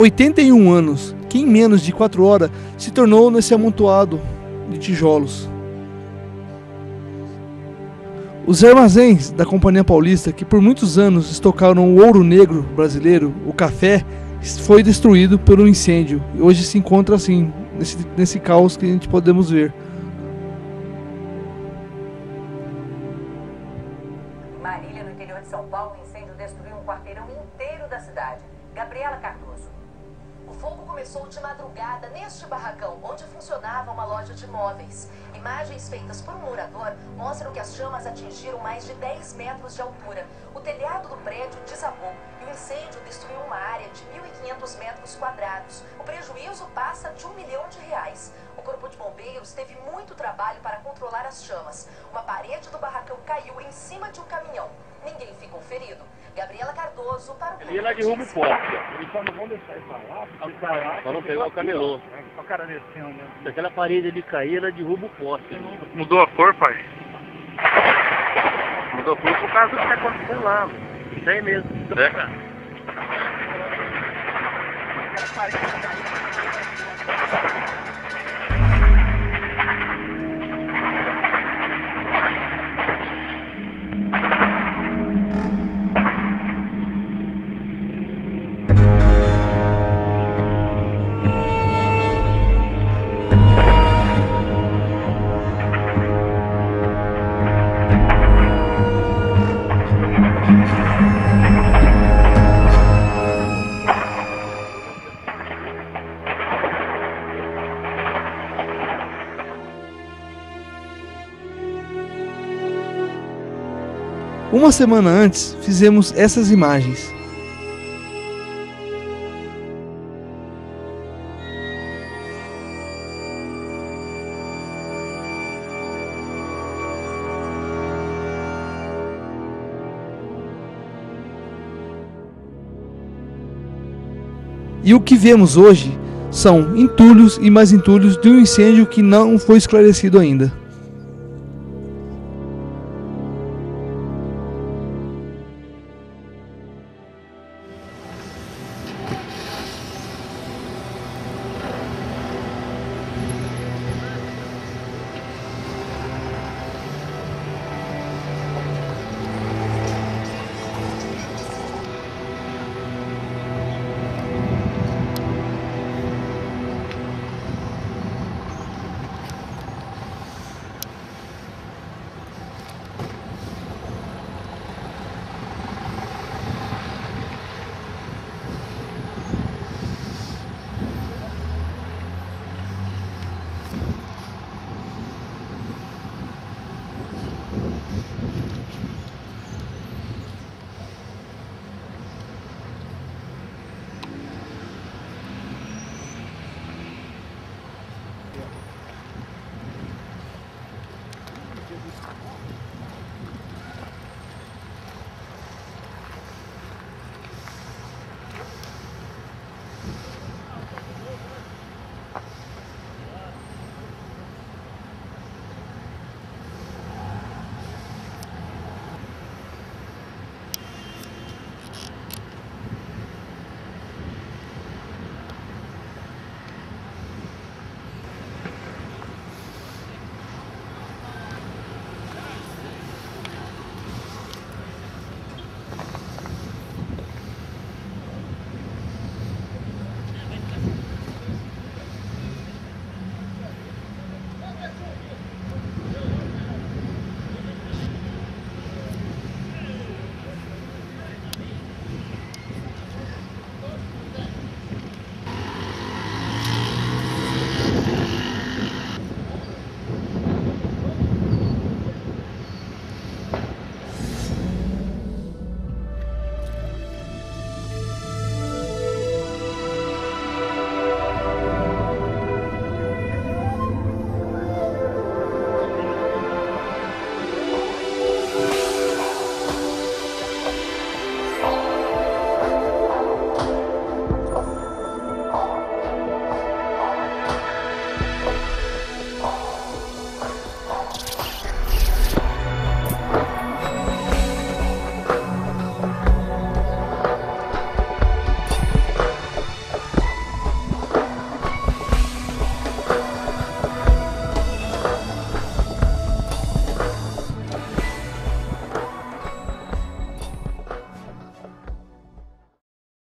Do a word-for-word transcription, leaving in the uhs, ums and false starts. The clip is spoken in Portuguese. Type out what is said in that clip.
oitenta e um anos, que em menos de quatro horas se tornou nesse amontoado de tijolos. Os armazéns da Companhia Paulista, que por muitos anos estocaram o ouro negro brasileiro, o café, foi destruído pelo incêndio. E hoje se encontra assim, nesse, nesse caos que a gente podemos ver. Marília, no interior de São Paulo, o incêndio destruiu um quarteirão inteiro da cidade. Gabriela Cardoso. O fogo começou de madrugada neste barracão, onde funcionava uma loja de móveis. Imagens feitas por um morador mostram que as chamas atingiram mais de dez metros de altura. O telhado do prédio desabou e o incêndio destruiu uma área de mil e quinhentos metros quadrados. O prejuízo passa de um milhão de reais. O corpo de bombeiros teve muito trabalho para controlar as chamas. Uma parede do barracão caiu em cima de um caminhão. Ninguém ficou ferido. Gabriela Cardoso para o... Ele ia lá de rumo forte. Eles só não vão deixar ele falar, porque lá... Só não pegar o camelô. O cara descendo, né? Se aquela parede ali cair, ela derruba o poste. Mudou a cor, pai? Mudou a cor por causa do que tá acontecendo lá. Isso aí mesmo. É, cara. Uma semana antes, fizemos essas imagens. E o que vemos hoje são entulhos e mais entulhos de um incêndio que não foi esclarecido ainda.